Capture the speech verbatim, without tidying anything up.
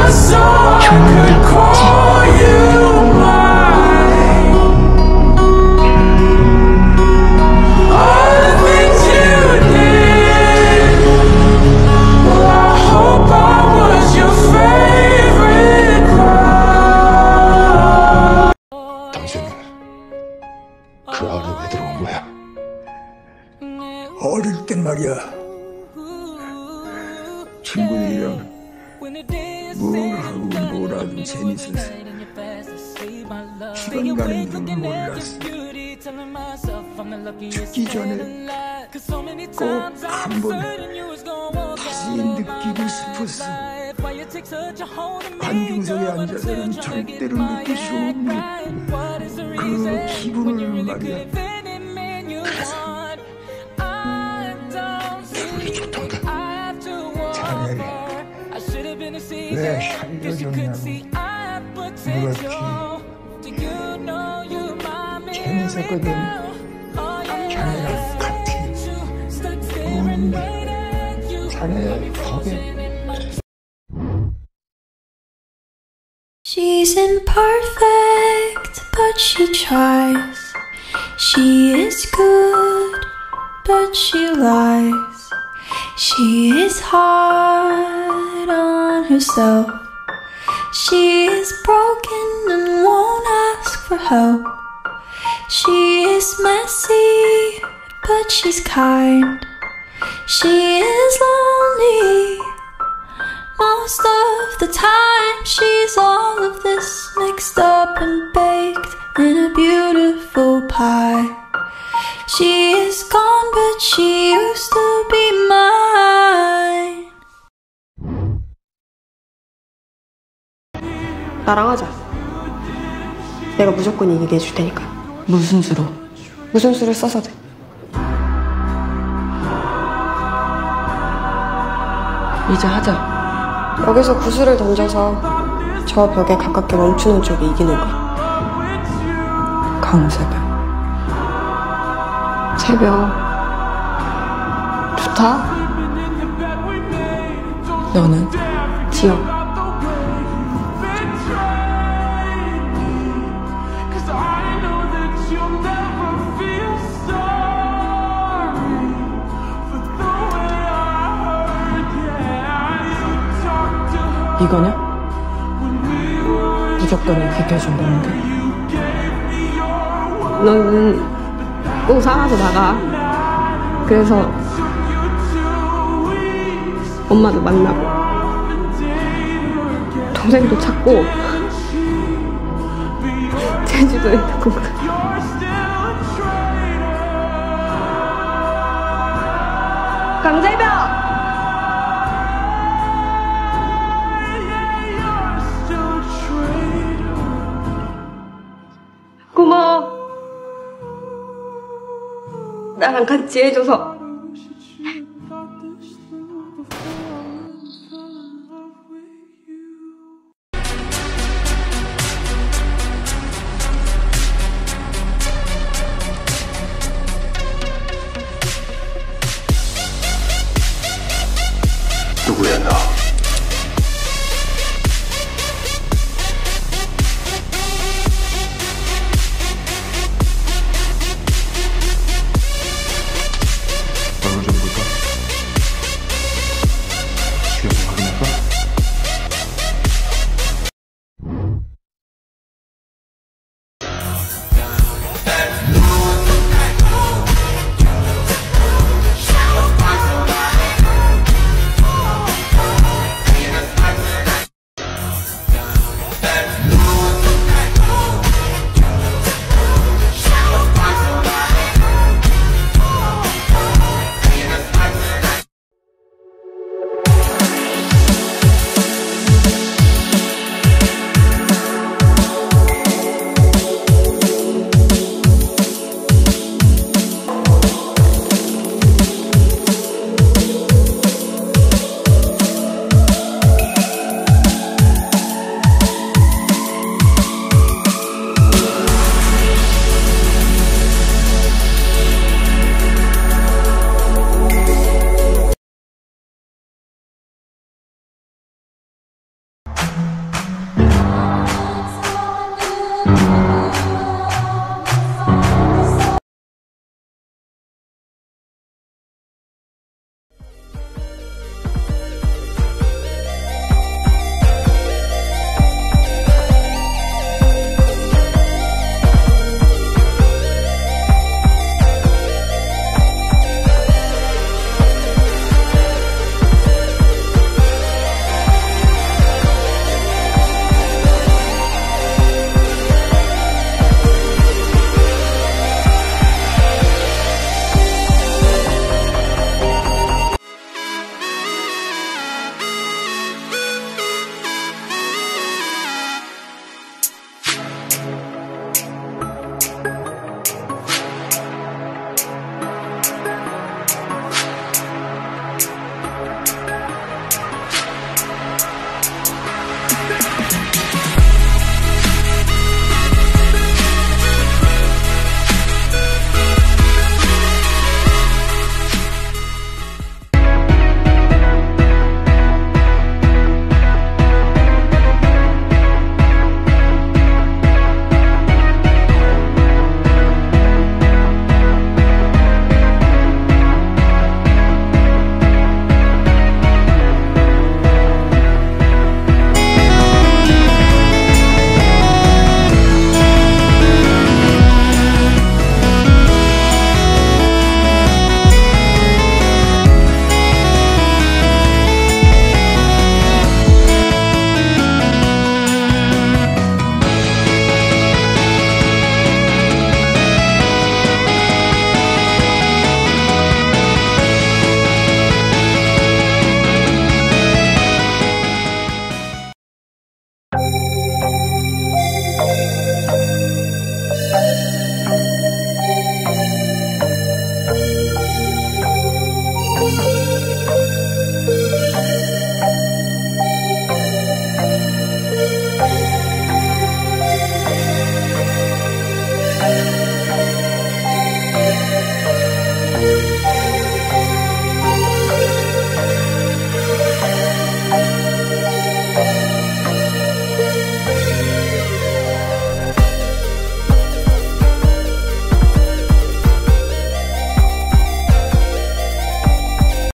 그 안에 왜 들어온 거야? 어릴 땐 말이야, 친구들이랑 뭘 하고 뭘 하든 재밌었어. 시간 가는 줄 몰랐어. 죽기 전에 꼭 한번 다시 느끼고 싶었어. 관중석에 앉아서는 절대로 느낄 수 없는 그 기분을 말이야. 그래서 기분이 좋던가? 자네를 왜 살려줬냐고 물었지. 재밌었거든. 자네랑 같이 노는데 자네 겁에. She's imperfect, but she tries. She is good, but she lies. She is hard on herself. She is broken and won't ask for help. She is messy, but she's kind. She is lonely most of the time. She's all of this mixed up and baked in a beautiful pie. She is gone, but she used to be mine. 나랑 하자. 내가 무조건 이기게 해줄 테니까. 무슨 수로? 무슨 수를 써서 돼. 이제 하자. 여기서 구슬을 던져서 저 벽에 가깝게 멈추는 쪽이 이기는 거야. 강새벽. 새벽. 좋다. 너는? 지영. 이거냐? 무조건 이기게 해준다는 게? 너는 꼭 살아서 나가. 그래서 엄마도 만나고 동생도 찾고 제주도에도 꼭 가. 강재벽! 고마워. 나랑 같이 해줘서. 누구야 너?